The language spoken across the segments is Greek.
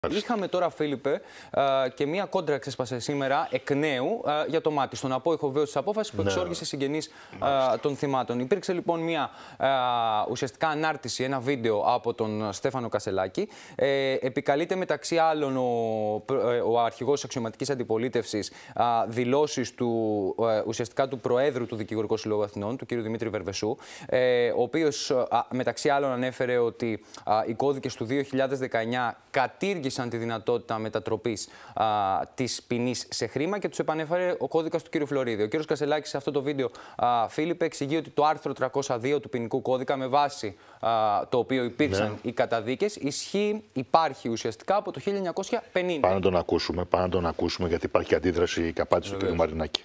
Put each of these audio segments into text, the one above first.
Είχαμε τώρα, Φίλιππε, και μία κόντρα ξέσπασε σήμερα εκ νέου για το μάτι. Στον απόϊχο βεβαίως της απόφασης που εξόργησε συγγενείς των θυμάτων. Υπήρξε λοιπόν μία ουσιαστικά ανάρτηση, ένα βίντεο από τον Στέφανο Κασελάκη. Επικαλείται μεταξύ άλλων ο αρχηγός της αξιωματικής αντιπολίτευσης δηλώσεις ουσιαστικά του Προέδρου του Δικηγορικού Συλλόγου Αθηνών, του κ. Δημήτρη Βερβεσού, ο οποίος μεταξύ άλλων ανέφερε ότι οι κώδικες του 2019 κατήργησαν τη δυνατότητα μετατροπής της ποινής σε χρήμα και τους επανέφερε ο κώδικας του κ. Φλωρίδη. Ο κ. Κασελάκης σε αυτό το βίντεο, Φίλιππε, εξηγεί ότι το άρθρο 302 του ποινικού κώδικα, με βάση το οποίο υπήρξαν οι καταδίκες, υπάρχει ουσιαστικά από το 1950. Πάμε να τον ακούσουμε, γιατί υπάρχει αντίδραση και απάντηση του κ. Μαρινάκη.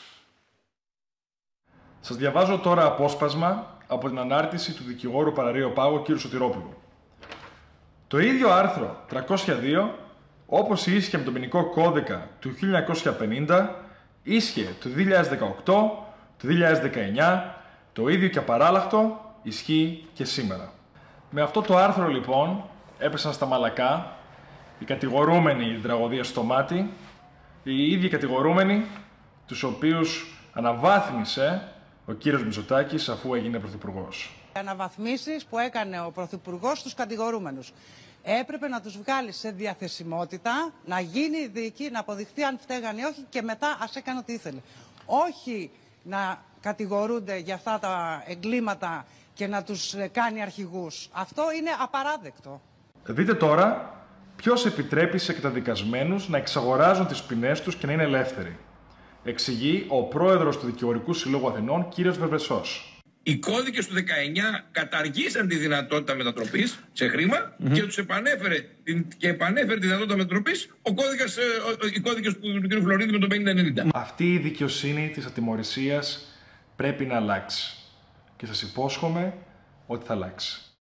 Σας διαβάζω τώρα απόσπασμα από την ανάρτηση του δικηγόρου Παραρείου Πάγου κ. Σωτηρόπουλου. Το ίδιο άρθρο 302, όπως ίσχυε με τον ποινικό κώδικα του 1950, ίσχυε το 2018, το 2019, το ίδιο και απαράλλαχτο ισχύει και σήμερα. Με αυτό το άρθρο λοιπόν έπεσαν στα μαλακά οι κατηγορούμενοι για την τραγωδία στο μάτι, οι ίδιοι κατηγορούμενοι τους οποίους αναβάθμισε ο κύριος Μητσοτάκης αφού έγινε πρωθυπουργός. Οι αναβαθμίσεις που έκανε ο πρωθυπουργός στους κατηγορούμενους έπρεπε να τους βγάλει σε διαθεσιμότητα, να γίνει η δίκη, να αποδειχθεί αν φταίγανε ή όχι και μετά ας έκανε ό,τι ήθελε. Όχι να κατηγορούνται για αυτά τα εγκλήματα και να τους κάνει αρχηγούς. Αυτό είναι απαράδεκτο. Δείτε τώρα ποιος επιτρέπει σε καταδικασμένους να εξαγοράζουν τις ποινές τους και να είναι ελεύθεροι. Εξηγεί ο πρόεδρος του Δικηγορικού Συλλόγου Αθηνών, κύριος Βερβεσός. Οι κώδικες του 19 καταργήσαν τη δυνατότητα μετατροπής σε χρήμα και τους επανέφερε τη δυνατότητα μετατροπής οι κώδικες του κ. Φλωρίδη με το 50-90. Αυτή η δικαιοσύνη της ατιμωρησίας πρέπει να αλλάξει. Και σας υπόσχομαι ότι θα αλλάξει.